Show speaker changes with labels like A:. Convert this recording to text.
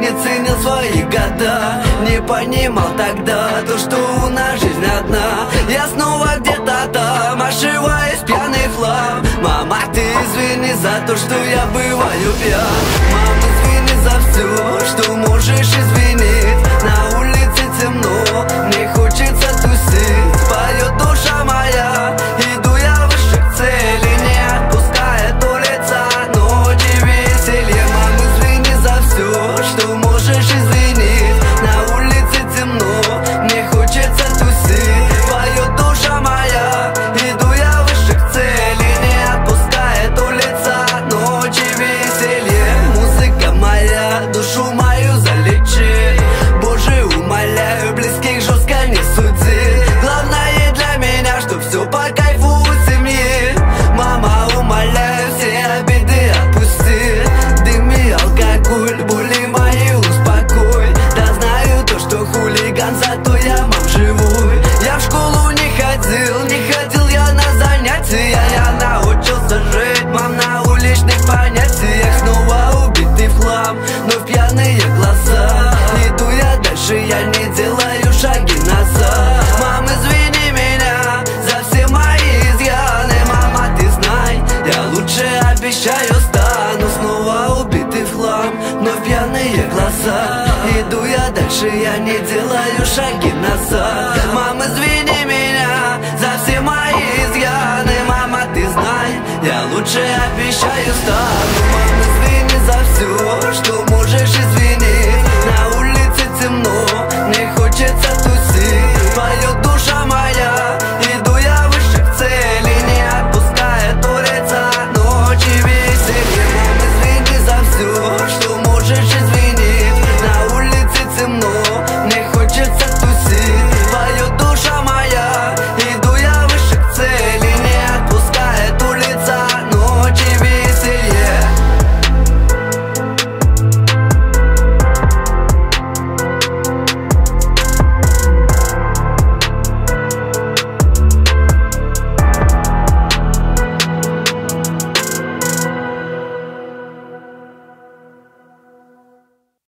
A: не ценил свои года, не понимал тогда то, что у нас жизнь одна. Я снова где-то там, ошиваюсь пьяный хлам. Мама, ты извини за то, что я бываю пьян. Мама, извини за все, что можешь извинить. На улице темно, мне хочется тусить. Поет душа моя, иду я выше к цели, не отпускает улица, ночи веселье. Мама, извини за все, что можешь извинить. На улице темно, мне хочется тусить. Поет душа моя, иду я выше к цели, не отпускает улица, ночи веселье. Музыка моя, душу мою залечи. Боже, умоляю, близких жестко не суди. Главное для меня, чтоб все по кайфу у семьи. Мама, умоляю, все обиды отпусти. Дым и алкоголь, боли мои успокой. Да знаю то, что хулиган, зато я мам живой. Я в школу не ходил я на занятия. Я научился жить, мам, на уличных понятиях. Снова убитый в хлам, но в пьяные глаза. Иду я дальше, я не делаю шаги назад. Мам, извини меня за все мои изъяны. Мама, ты знай, я лучше обещаю стану. Снова убитый в хлам, но в пьяные глаза. Иду я дальше, я не делаю шаги назад. Мам, извини меня за все мои изъяны. Мама, ты знай, я лучше обещаю стану. Мам, извини за все,